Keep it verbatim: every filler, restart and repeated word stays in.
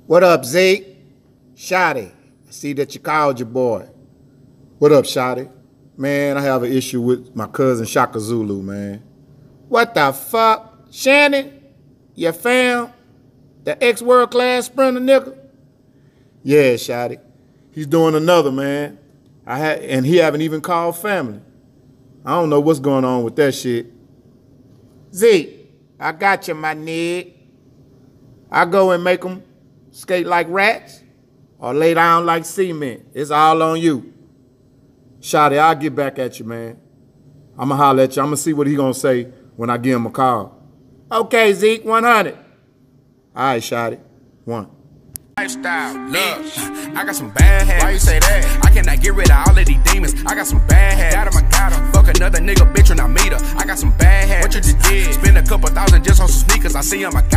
What up, Zeke? Shotty, I see that you called your boy. What up, Shotty? Man, I have an issue with my cousin Shaka Zulu, man. What the fuck? Shannon? Your fam? The ex-world class sprinter nigga? Yeah, Shotty. He's doing another, man. I had, and he haven't even called family. I don't know what's going on with that shit. Zeke, I got you, my nigga. I go and make them skate like rats or lay down like cement. It's all on you. Shotty, I'll get back at you, man. I'ma holler at you. I'ma see what he gonna say when I give him a call. Okay, Zeke, one hundred. All right, Shotty, one. Lifestyle, look, I got some bad habits. Why you say that? I cannot get rid of all of these demons. I got some bad habits. Got him, I got him. Fuck another nigga bitch when I meet her. I got some bad habits. What you just did? Spend a couple thousand just on some sneakers. I see him, I got